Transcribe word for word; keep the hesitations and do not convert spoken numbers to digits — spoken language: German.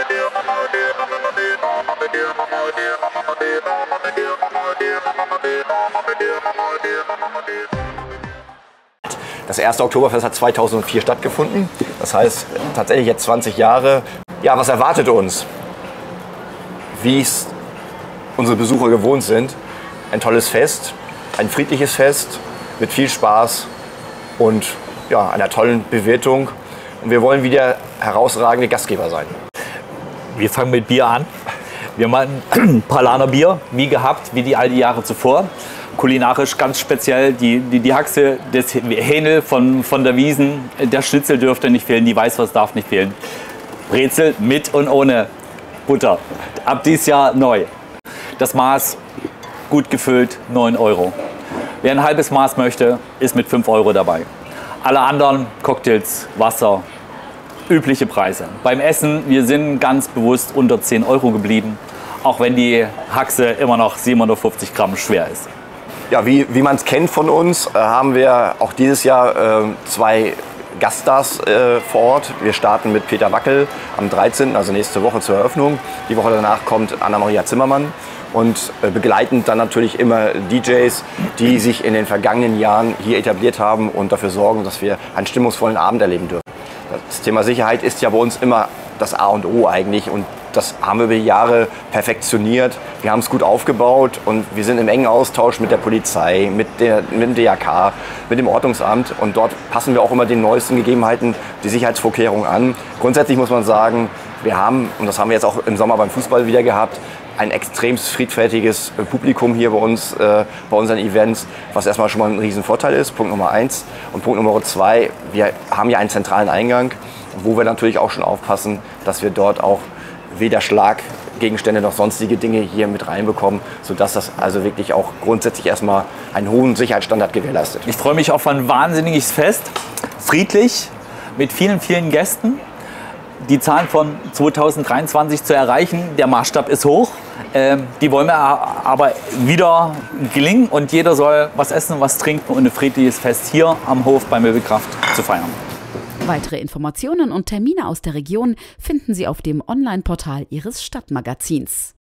Das erste Oktoberfest hat zweitausendvier stattgefunden. Das heißt tatsächlich jetzt zwanzig Jahre. Ja, was erwartet uns? Wie es unsere Besucher gewohnt sind. Ein tolles Fest, ein friedliches Fest mit viel Spaß und ja, einer tollen Bewirtung. Und wir wollen wieder herausragende Gastgeber sein. Wir fangen mit Bier an. Wir machen Paulaner Bier, wie gehabt, wie die all die Jahre zuvor. Kulinarisch ganz speziell die, die, die Haxe, das Hähnel von, von der Wiesen, der Schnitzel dürfte nicht fehlen, die Weißwurst darf nicht fehlen. Brezel mit und ohne Butter. Ab dieses Jahr neu. Das Maß gut gefüllt, neun Euro. Wer ein halbes Maß möchte, ist mit fünf Euro dabei. Alle anderen Cocktails, Wasser, übliche Preise. Beim Essen, wir sind ganz bewusst unter zehn Euro geblieben, auch wenn die Haxe immer noch siebenhundertfünfzig Gramm schwer ist. Ja, wie, wie man es kennt von uns, äh, haben wir auch dieses Jahr äh, zwei Gaststars äh, vor Ort. Wir starten mit Peter Wackel am dreizehnten, also nächste Woche zur Eröffnung. Die Woche danach kommt Anna-Maria Zimmermann und äh, begleitend dann natürlich immer D Js, die sich in den vergangenen Jahren hier etabliert haben und dafür sorgen, dass wir einen stimmungsvollen Abend erleben dürfen. Das Thema Sicherheit ist ja bei uns immer das A und O eigentlich und das haben wir über die Jahre perfektioniert. Wir haben es gut aufgebaut und wir sind im engen Austausch mit der Polizei, mit, der, mit dem D R K, mit dem Ordnungsamt und dort passen wir auch immer den neuesten Gegebenheiten, die Sicherheitsvorkehrungen an. Grundsätzlich muss man sagen, wir haben, und das haben wir jetzt auch im Sommer beim Fußball wieder gehabt, ein extrem friedfertiges Publikum hier bei uns, äh, bei unseren Events, was erstmal schon mal ein Riesenvorteil ist, Punkt Nummer eins. Und Punkt Nummer zwei, wir haben ja einen zentralen Eingang, wo wir natürlich auch schon aufpassen, dass wir dort auch weder Schlaggegenstände noch sonstige Dinge hier mit reinbekommen, sodass das also wirklich auch grundsätzlich erstmal einen hohen Sicherheitsstandard gewährleistet. Ich freue mich auf ein wahnsinniges Fest, friedlich, mit vielen, vielen Gästen. Die Zahlen von zweitausenddreiundzwanzig zu erreichen, der Maßstab ist hoch. Ähm, die wollen wir aber wieder gelingen und jeder soll was essen, was trinken und ein friedliches Fest hier am Hof bei Möbelkraft zu feiern. Weitere Informationen und Termine aus der Region finden Sie auf dem Online-Portal Ihres Stadtmagazins.